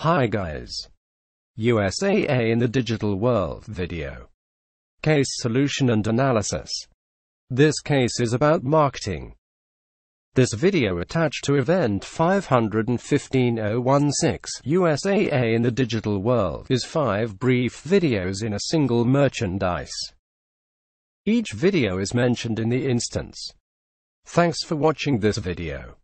Hi guys. USAA in the digital world video. Case solution and analysis. This case is about marketing. This video attached to event 515.016 USAA in the digital world is 5 brief videos in a single merchandise. Each video is mentioned in the instance. Thanks for watching this video.